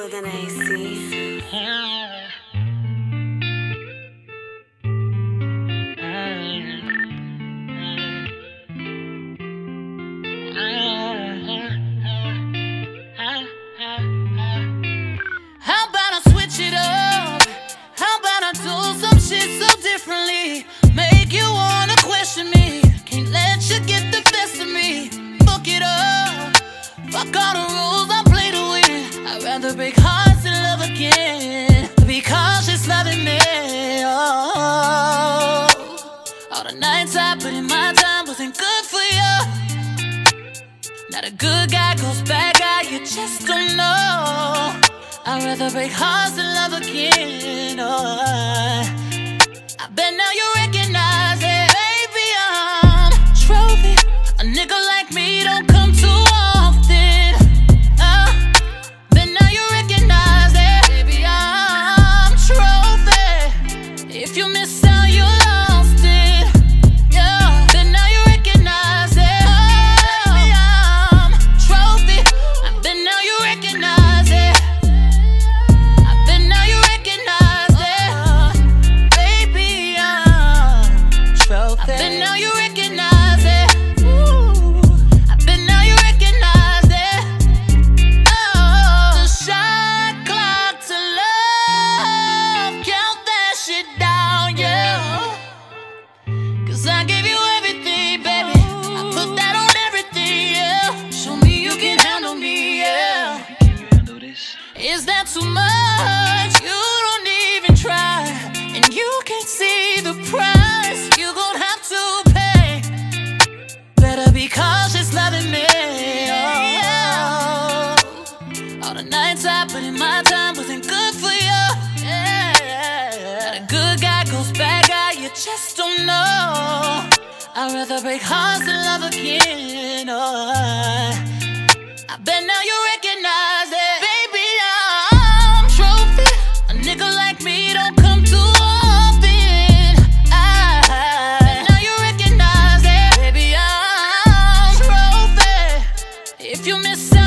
than AC. How about I switch it up? How about I do some shit so differently? Make you wanna question me. Can't let you get the best of me. Fuck it up. Fuck all the rules I play to win. I'd rather break hearts and love again. Be cautious loving me. Oh, all the nights I put in my time wasn't good for you. Not a good guy goes bad guy, you just don't know. I'd rather break hearts and love again. Oh, I bet now you recognize it. Baby, I'm trophy. A nigga like me don't come too often. Bet now you recognize it. Baby, I'm trophy. If you miss out, you lost it. Yeah, bet now you recognize it. Baby, I'm trophy. I bet now you recognize it. I bet now you recognize it. Baby, I'm trophy. I bet now you recognize it. Ooh, I bet now you recognize it. Oh, the shot clock to love, count that shit down, yeah. 'Cause I gave you everything, baby. I put that on everything, yeah. Show me you can handle me, yeah. Can you handle this? Is that too much? You don't even try, and you can't see the price you gon' have to pay. Better be cautious loving me. Oh, all the nights I put in my time wasn't good for you. Not a good guy goes bad guy, you just don't know. I'd rather break hearts than love again. Oh, I bet now you recognize it. Baby, I'm trophy. A nigga like me don't come too often. I bet now you recognize it. Baby, I'm trophy. If you miss